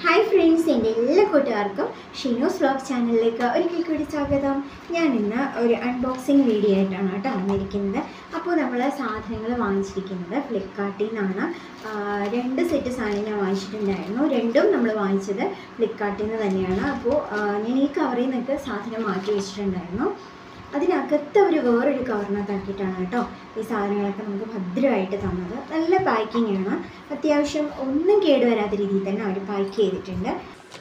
Hi friends, എൻ്റെ എല്ലാ കൂട്ടുകാർക്കും ഷിനോസ് വ്ലോഗ് ചാനലിലേക്ക് ഒരിക്കൽ കൂടി സ്വാഗതം. ഞാൻ ഇന്ന് ഒരു അൺബോക്സിങ് വീഡിയോ ആയിട്ടാണ് കേട്ടോ വന്നിരിക്കുന്നത്. അപ്പോൾ നമ്മൾ സാധനങ്ങൾ വാങ്ങിച്ചിരിക്കുന്നത് ഫ്ലിപ്കാർട്ടിൽ നിന്നാണ്. 2 സെറ്റ് സാധനം ഞാൻ വാങ്ങിച്ചിട്ടുണ്ടായിരുന്നു. രണ്ടും നമ്മൾ വാങ്ങിച്ചത് ഫ്ലിപ്കാർട്ടിൽ നിന്ന് തന്നെയാണ്. അപ്പോൾ ഞാൻ ഈ കവറിൽ നിന്നൊക്കെ സാധനം മാറ്റി വെച്ചിട്ടുണ്ടായിരുന്നു. അതിനകത്ത് വേറൊരു കവറിനകത്താക്കിയിട്ടാണ് കേട്ടോ ഈ സാധനങ്ങളൊക്കെ നമുക്ക് ഭദ്രമായിട്ട് തന്നത്. നല്ല പാക്കിംഗ് ആണ്, അത്യാവശ്യം ഒന്നും കേടുവരാത്ത രീതിയിൽ തന്നെ അവർ പാക്ക് ചെയ്തിട്ടുണ്ട്.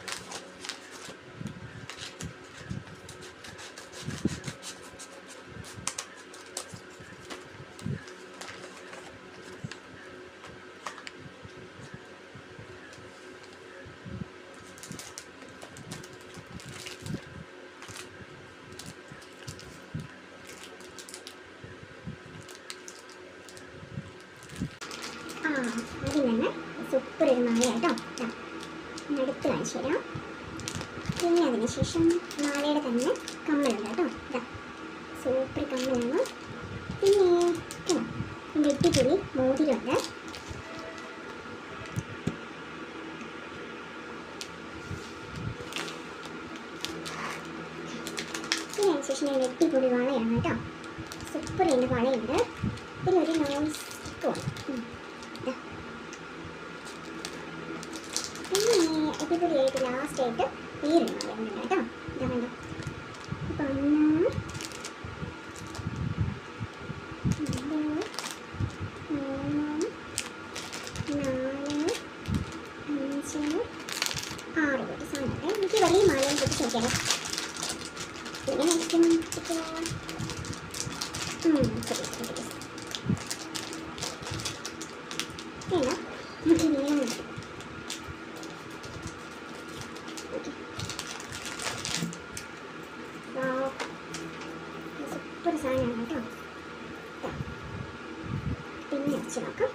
അതിൽ തന്നെ സൂപ്പർ ഒരു മാലയാട്ടോ. അടുത്ത് കാണിച്ചു തരാം. പിന്നെ അതിന് ശേഷം മാലയുടെ തന്നെ കമ്മലുണ്ട് കേട്ടോ. ഇതാ സൂപ്പർ കമ്മലാണ്. പിന്നെ എൻ്റെ അടിപൊളി മോതിരമുണ്ട്. പിന്നെ അതിന് ശേഷം എൻ്റെ അടിപൊളി വളയാണ് കേട്ടോ. സൂപ്പർ എൻ്റെ വളയുണ്ട്. പിന്നെ ഒരു നോൺ സ്റ്റിക്കും. പിന്നെ അടിപൊളിയായിട്ട് ലാസ്റ്റായിട്ട് വേറൊരു മാലയുണ്ട് കേട്ടോ. ഇതാ കണ്ടോ. അപ്പം 1 2 3 4 5 6 സാധനമുണ്ട്. എനിക്ക് വലിയ മാലയും പൊട്ടിച്ച് നോക്കിയാലോ. ഇങ്ങനെ സൂപ്പർ സാധനമാണ് കേട്ടോ. പിന്നെ വെച്ച് നോക്കാം.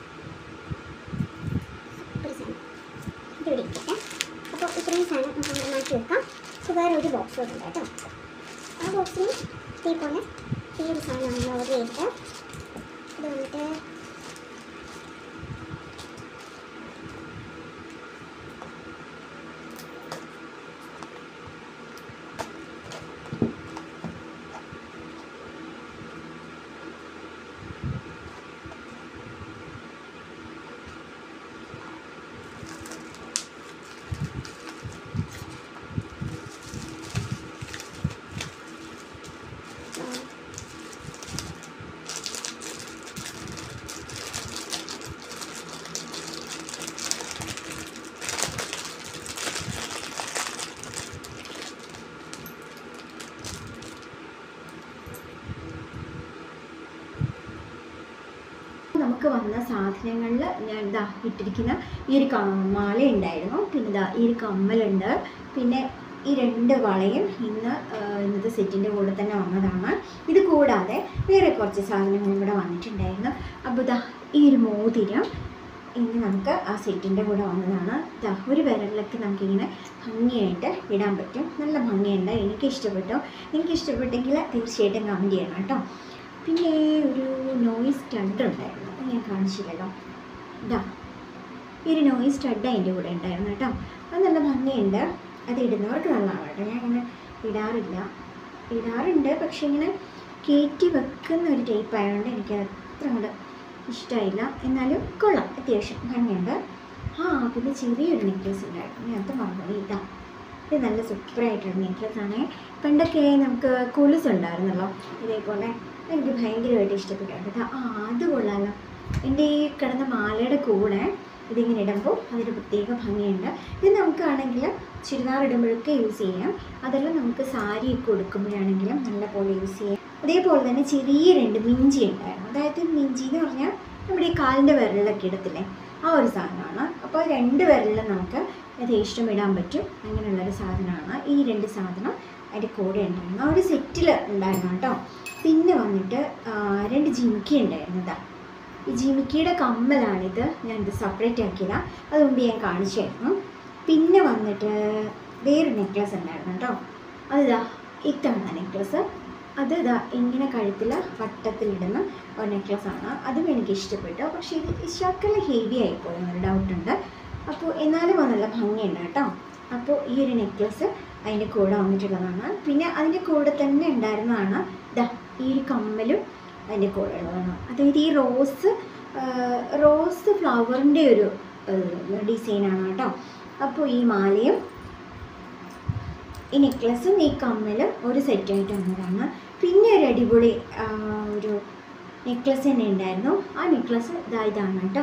സൂപ്പർ സാധനം ഇത് ഇരിക്കട്ടെ. അപ്പോൾ ഇത്രയും സാധനം നമുക്ക് മാറ്റി വെക്കാം. അപ്പോൾ വേറെ ഒരു ബോക്സ് ഉണ്ട് കേട്ടോ. ആ ബോക്സിൽ ഇതേപോലെ ഈ ഒരു സാധനം നമ്മൾ ഓർഡർ ചെയ്തിട്ട് ഇത് വന്നിട്ട് നമുക്ക് വന്ന സാധനങ്ങളിൽ ഞാൻ ഇതാ ഇട്ടിരിക്കുന്ന ഈ ഒരു മാല ഉണ്ടായിരുന്നു. പിന്നെ ഇതാ ഈ ഒരു കമ്മലുണ്ട്. പിന്നെ ഈ 2 വളയും ഇന്നത്തെ സെറ്റിൻ്റെ കൂടെ തന്നെ വന്നതാണ്. ഇത് കൂടാതെ വേറെ കുറച്ച് സാധനങ്ങളും കൂടെ വന്നിട്ടുണ്ടായിരുന്നു. അപ്പോൾ ഇതാ ഈ ഒരു മോതിരം ഇന്ന് നമുക്ക് ആ സെറ്റിൻ്റെ കൂടെ വന്നതാണ്. ഇതാ ഒരു വിരലിലൊക്കെ നമുക്കിങ്ങനെ ഭംഗിയായിട്ട് ഇടാൻ പറ്റും. നല്ല ഭംഗിയുണ്ട്. എനിക്കിഷ്ടപ്പെട്ടു. എനിക്കിഷ്ടപ്പെട്ടെങ്കിൽ തീർച്ചയായിട്ടും കമൻറ്റ് ചെയ്യണം കേട്ടോ. പിന്നെ ഒരു നോയിസ് സ്റ്റഡ് ഉണ്ടായിരുന്നു, അത് ഞാൻ കാണിച്ചില്ലല്ലോ. ഇതാ ഈ ഒരു നോയിസ് സ്റ്റഡ് അതിൻ്റെ കൂടെ ഉണ്ടായിരുന്നു കേട്ടോ. അത് നല്ല ഭംഗിയുണ്ട്. അത് ഇടുന്നവർക്ക് നല്ലതാണ് കേട്ടോ. ഞാൻ അങ്ങനെ ഇടാറുണ്ട്, പക്ഷെ ഇങ്ങനെ കയറ്റി വെക്കുന്ന ഒരു ടൈപ്പ് ആയതുകൊണ്ട് എനിക്ക് അത്ര അങ്ങോട്ട് ഇഷ്ടമായില്ല. എന്നാലും കൊള്ളാം, അത്യാവശ്യം ഭംഗിയുണ്ട്. പിന്നെ ചെറിയൊരു നെക്ലേസ് ഉണ്ടായിരുന്നു, ഞാൻ അത് മറന്നു. ഇത് നല്ല സൂപ്പറായിട്ടൊരു നെക്ലേസാണ്. പണ്ടൊക്കെ നമുക്ക് കൊലുസ് ഉണ്ടായിരുന്നല്ലോ ഇതേപോലെ, എനിക്ക് ഭയങ്കരമായിട്ട് ഇഷ്ടപ്പെട്ടിട്ടുണ്ട്. അത് കൊള്ളാമല്ലോ. എൻ്റെ ഈ കിടന്ന മാലയുടെ കൂടെ ഇതിങ്ങനെ ഇടുമ്പോൾ അതിന് പ്രത്യേക ഭംഗിയുണ്ട്. ഇത് നമുക്കാണെങ്കിൽ ചുരിദാർ ഇടുമ്പോഴൊക്കെ യൂസ് ചെയ്യാം. അതെല്ലാം നമുക്ക് സാരിയൊക്കെ കൊടുക്കുമ്പോഴാണെങ്കിലും നല്ല പോലെ യൂസ് ചെയ്യാം. അതേപോലെ തന്നെ ചെറിയ 2 മിഞ്ചി ഉണ്ടായിരുന്നു. അതായത് മിഞ്ചി എന്ന് പറഞ്ഞാൽ നമ്മുടെ ഈ കാലിൻ്റെ വിരലിലൊക്കെ ഇടത്തില്ലേ, ആ ഒരു സാധനമാണ്. അപ്പോൾ 2 വിരലിലും നമുക്ക് യഥേഷ്ടം ഇടാൻ പറ്റും. അങ്ങനെയുള്ളൊരു സാധനമാണ്. ഈ 2 സാധനം അതിൻ്റെ കൂടെ ഉണ്ടായിരുന്നു. ആ ഒരു സെറ്റിൽ ഉണ്ടായിരുന്നു കേട്ടോ. പിന്നെ വന്നിട്ട് 2 ജിമിക്കി ഉണ്ടായിരുന്നു. ഇതാ ഈ ജിമിക്കിയുടെ കമ്മലാണിത്. ഞാനിത് സെപ്പറേറ്റ് ആക്കിയില്ല, അത് മുമ്പ് ഞാൻ കാണിച്ചായിരുന്നു. പിന്നെ വന്നിട്ട് വേറൊരു നെക്ലസ് ഉണ്ടായിരുന്നു കേട്ടോ. അതിതാ ഇതാണ് നെക്ലസ്. അത് ഇതാ ഇങ്ങനെ കഴുത്തിൽ വട്ടത്തിലിടുന്ന ഒരു നെക്ലസ്സാണ്. അതും എനിക്ക് ഇഷ്ടപ്പെട്ടു. പക്ഷേ ഇത് ശകലം ഹെവി ആയിപ്പോയി എന്നൊരു ഡൗട്ടുണ്ട്. അപ്പോൾ എന്നാലും അത് നല്ല ഭംഗിയുണ്ട് കേട്ടോ. അപ്പോൾ ഈ ഒരു നെക്ലസ് അതിൻ്റെ കൂടെ വന്നിട്ടുള്ളതാണ്. പിന്നെ അതിൻ്റെ കൂടെ തന്നെ ഉണ്ടായിരുന്നതാണ് ദാ ഈ ഒരു കമ്മലും അതിൻ്റെ കൂടെ ഉള്ളതാണ്. അതായത് ഈ റോസ് ഫ്ലവറിൻ്റെ ഒരു ഡിസൈനാണ് കേട്ടോ. അപ്പോൾ ഈ മാലയും ഈ നെക്ലസും ഈ കമ്മലും ഒരു സെറ്റായിട്ട് വന്നതാണ്. പിന്നെ ഒരു അടിപൊളി ഒരു നെക്ലസ് തന്നെ ഉണ്ടായിരുന്നു. ആ നെക്ലസ് ഇതാണ് കേട്ടോ.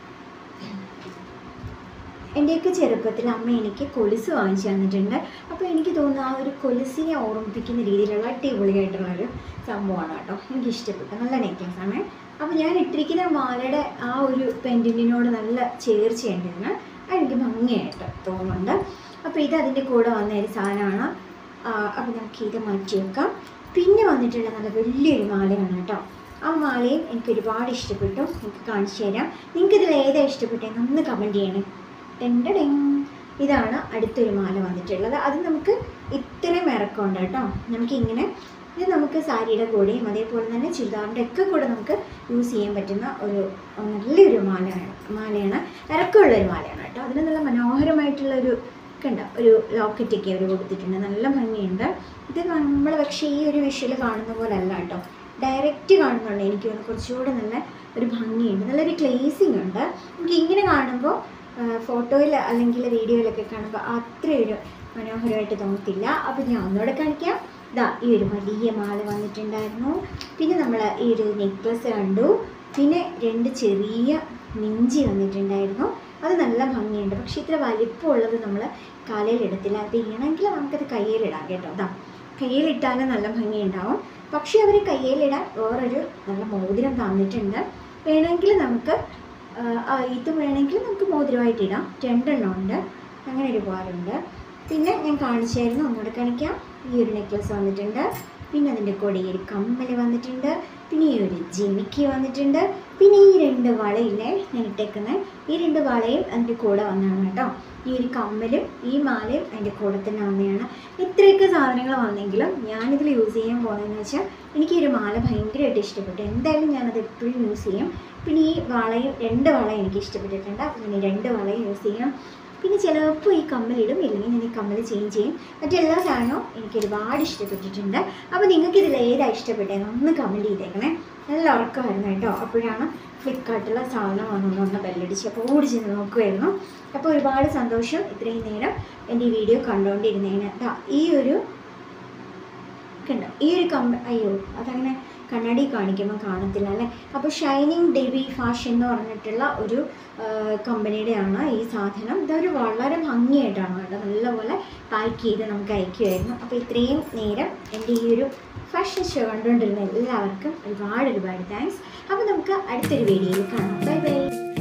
എൻ്റെയൊക്കെ ചെറുപ്പത്തിൽ അമ്മ എനിക്ക് കൊലുസ് വാങ്ങിച്ചു തന്നിട്ടുണ്ട്. അപ്പോൾ എനിക്ക് തോന്നുന്നു ആ ഒരു കൊലുസിനെ ഓർമ്മിപ്പിക്കുന്ന രീതിയിലുള്ള അടിപൊളിയായിട്ടുള്ളൊരു സംഭവമാണ് കേട്ടോ. എനിക്കിഷ്ടപ്പെട്ടു. നല്ല നെക്ലസ്സാണ്. അപ്പോൾ ഞാൻ ഇട്ടിരിക്കുന്ന മാലയുടെ ആ ഒരു പെൻഡൻറ്റിനോട് നല്ല ചേർച്ചയുണ്ടായിരുന്നു. അതെനിക്ക് ഭംഗിയായിട്ട് തോന്നുന്നുണ്ട്. അപ്പോൾ ഇത് അതിൻ്റെ കൂടെ വന്ന ഒരു സാധനമാണ്. അപ്പോൾ നമുക്ക് ഇത് മാറ്റി വെക്കാം. പിന്നെ വന്നിട്ടുള്ള നല്ല വലിയൊരു മാലയാണ് കേട്ടോ. ആ മാലയും എനിക്ക് ഒരുപാട് ഇഷ്ടപ്പെട്ടു. എനിക്ക് കാണിച്ചു തരാം. നിങ്ങൾക്കിതിൽ ഏതാണ് ഇഷ്ടപ്പെട്ടതെന്ന് ഒന്ന് കമൻറ്റ് ചെയ്യണേ. ഇതാണ് അടുത്തൊരു മാല വന്നിട്ടുള്ളത്. അത് നമുക്ക് ഇത്രയും ഇറക്കമുണ്ട് കേട്ടോ. നമുക്കിങ്ങനെ ഇത് നമുക്ക് സാരിയുടെ കൂടെയും അതേപോലെ തന്നെ ചുരിദാറിൻ്റെ ഒക്കെ കൂടെ നമുക്ക് യൂസ് ചെയ്യാൻ പറ്റുന്ന ഒരു നല്ലൊരു മാലയാണ്. ഇറക്കമുള്ളൊരു മാലയാണ് കേട്ടോ. അതിന് നല്ല മനോഹരമായിട്ടുള്ളൊരു ഒരു ലോക്കറ്റൊക്കെ അവർ കൊടുത്തിട്ടുണ്ട്. നല്ല ഭംഗിയുണ്ട്. ഇത് നമ്മൾ പക്ഷേ ഈ ഒരു വിഷ്വൽ കാണുന്ന പോലെ അല്ല കേട്ടോ. ഡയറക്റ്റ് കാണുന്നുണ്ട് എനിക്ക് കുറച്ചുകൂടെ നല്ല ഒരു ഭംഗിയുണ്ട്. നല്ലൊരു ഗ്ലേസിങ് ഉണ്ട്. നമുക്ക് ഇങ്ങനെ കാണുമ്പോൾ ഫോട്ടോയിൽ അല്ലെങ്കിൽ വീഡിയോയിലൊക്കെ കാണുമ്പോൾ അത്രയൊരു മനോഹരമായിട്ട് തോന്നത്തില്ല. അപ്പോൾ ഞാൻ ഒന്നുകൂടെ കാണിക്കാം. ഈ ഒരു വലിയ മാല വന്നിട്ടുണ്ടായിരുന്നു. പിന്നെ നമ്മൾ ഈ ഒരു നെക്ലസ് കണ്ടു. പിന്നെ 2 ചെറിയ മിഞ്ചി വന്നിട്ടുണ്ടായിരുന്നു. അത് നല്ല ഭംഗിയുണ്ട്. പക്ഷേ ഇത്ര വലിപ്പമുള്ളത് നമ്മൾ കാലയിലിടത്തില്ല. അത് വേണമെങ്കിൽ നമുക്കത് കയ്യിലിടാം കേട്ടോ. കയ്യിലിട്ടാലും നല്ല ഭംഗിയുണ്ടാവും. പക്ഷേ അവർ കയ്യിലിടാൻ വേറൊരു നല്ല മോതിരം തന്നിട്ടുണ്ട്. വേണമെങ്കിൽ നമുക്ക് ഇത് വേണമെങ്കിൽ നമുക്ക് മോതിരമായിട്ടിടാം. 2 എണ്ണം ഉണ്ട്. അങ്ങനെ ഒരു ഉപകാരമുണ്ട്. പിന്നെ ഞാൻ കാണിച്ചായിരുന്നു. ഒന്നുകൂടെ കാണിക്കാം. ഈ ഒരു നെക്ലസ് വന്നിട്ടുണ്ട്. പിന്നെ അതിൻ്റെ കൂടെ ഈ ഒരു കമ്മൽ വന്നിട്ടുണ്ട്. പിന്നെ ഈ ഒരു ജിമിക്കി വന്നിട്ടുണ്ട്. പിന്നെ ഈ 2 വളയില്ലേ ഞാൻ ഇട്ടേക്കുന്നത്, ഈ 2 വളയും അതിൻ്റെ കൂടെ വന്നതാണ് കേട്ടോ. ഈ ഒരു കമ്മലും ഈ മാലയും അതിൻ്റെ കൂടെ തന്നെ വന്നതാണ്. ഇത്രയൊക്കെ സാധനങ്ങൾ വന്നെങ്കിലും ഞാനിതിൽ യൂസ് ചെയ്യാൻ പോകുന്നതെന്ന് വെച്ചാൽ എനിക്ക് ഈ ഒരു മാല ഭയങ്കരമായിട്ട് ഇഷ്ടപ്പെട്ടു. എന്തായാലും ഞാനത് എപ്പോഴും യൂസ് ചെയ്യും. പിന്നെ ഈ വളയും 2 വളയും എനിക്ക് ഇഷ്ടപ്പെട്ടിട്ടുണ്ട്. പിന്നെ 2 വളയും യൂസ് ചെയ്യാം. പിന്നെ ചിലപ്പോൾ ഈ കമ്മലിടും, ഇല്ലെങ്കിൽ ഞാൻ ഈ കമ്മൽ ചേഞ്ച് ചെയ്യും. മറ്റെല്ലാ സാധനവും എനിക്ക് ഒരുപാട് ഇഷ്ടപ്പെട്ടിട്ടുണ്ട്. അപ്പോൾ നിങ്ങൾക്കിതിൽ ഏതാണ് ഇഷ്ടപ്പെട്ടതെന്ന് ഒന്ന് കമൻറ്റ് ചെയ്തേക്കണേ. നല്ല ഉറക്കമായിരുന്നു കേട്ടോ. അപ്പോഴാണ് ഫ്ലിപ്കാർട്ടിലുള്ള സാധനം വന്നൊന്ന് ബെല്ലടിച്ച് അപ്പോൾ ഓടിച്ച് നോക്കുമായിരുന്നു. അപ്പോൾ ഒരുപാട് സന്തോഷം ഇത്രയും നേരം എൻ്റെ ഈ വീഡിയോ കണ്ടുകൊണ്ടിരുന്നതിന്. ഈ ഒരു അയ്യോ അതങ്ങനെ കണ്ണാടി കാണിക്കുമ്പോൾ കാണത്തില്ല അല്ലേ. അപ്പോൾ ഷൈനിങ് ഡെബി ഫാഷൻ എന്ന് പറഞ്ഞിട്ടുള്ള ഒരു കമ്പനിയുടെയാണ് ഈ സാധനം. ഇതൊരു വളരെ ഭംഗിയായിട്ടാണ് കേട്ടോ. നല്ലപോലെ പാക്ക് ചെയ്ത് നമുക്ക് അയക്കുമായിരുന്നു. അപ്പോൾ ഇത്രയും നേരം എൻ്റെ ഈ ഒരു ഫാഷൻ ഷോ കണ്ടുകൊണ്ടിരുന്ന എല്ലാവർക്കും ഒരുപാട് താങ്ക്സ്. അപ്പോൾ നമുക്ക് അടുത്തൊരു വീഡിയോയിൽ കാണാം. Bye by.